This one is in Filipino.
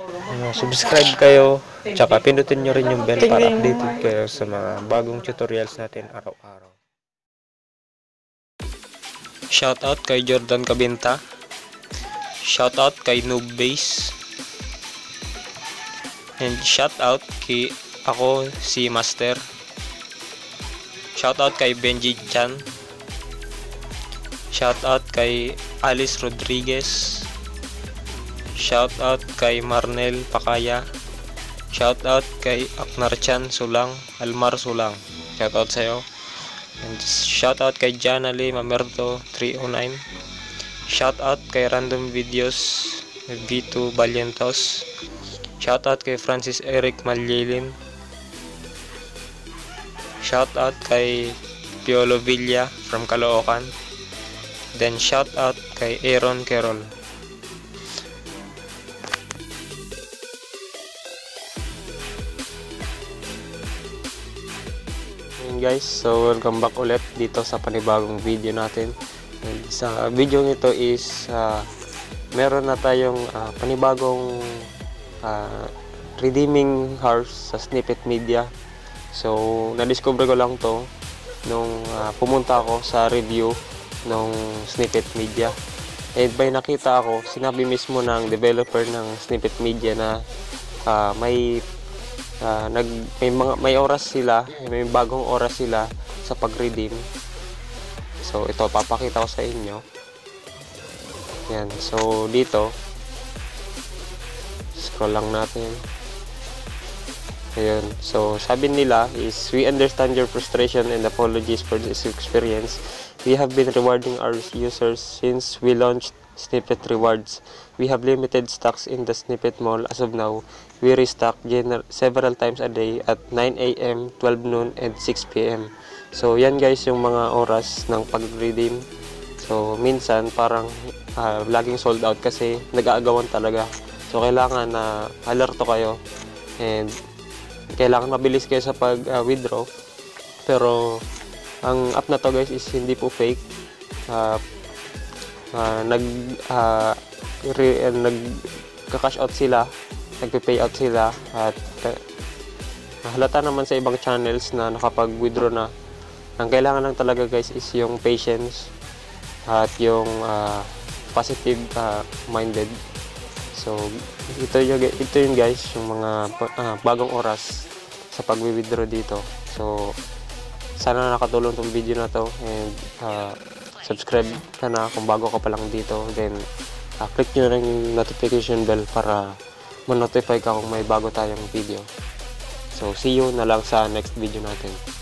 Subscribe kayo, tsaka pindutin nyo rin yung bell para updated kayo sa mga bagong tutorials natin araw-araw. Shoutout kay Jordan Cabinta. Shoutout kay Noobbase. And shoutout kay ako si Master. Shoutout kay Benji Chan. Shoutout kay Alice Rodriguez. Shoutout kay Marnel Pakaya. Shoutout kay Aknarchan Sulang, Almar Sulang. Shoutout sa'yo. And shoutout kay Janali Mamerto 309. Shoutout kay Random Videos V2 Valientos. Shoutout kay Francis Eric Malyelin. Shoutout kay Piolo Villa from Caloocan. Then shoutout kay Aaron Carol. Guys, so welcome back ulit dito sa panibagong video natin. And sa video nito is meron na tayong panibagong redeeming hours sa Snippet Media. So na-discover ko lang to nung pumunta ako sa review ng Snippet Media. And by nakita ako, sinabi mismo ng developer ng Snippet Media na may oras sila, may bagong oras sila sa pag-redeem. So ito papakita ko sa inyo. Yan. So dito scroll lang natin. Ayun. So sabi nila is, we understand your frustration and apologies for this experience. We have been rewarding our users since we launched Snippet Rewards. We have limited stocks in the Snippet Mall as of now. We restock several times a day at 9 AM, 12 noon, and 6 PM. So yan guys yung mga oras ng pag-redeem. So minsan parang laging sold out kasi nag-aagawan talaga. So kailangan na alerto kayo and kailangan mabilis kayo sa pag-withdraw. Pero ang app na to guys is hindi po fake. Nagka-cash out sila, nagpe-pay out sila, at halata naman sa ibang channels na nakapag-withdraw na. Ang kailangan lang talaga guys is yung patience at yung positive minded. So ito yun guys, yung mga bagong oras sa pag-withdraw dito. So sana nakatulong tong video na to, and subscribe ka na kung bago ka pa lang dito. Then click nyo rin yung notification bell para ma-notify ka kung may bago tayong video. So see you na lang sa next video natin.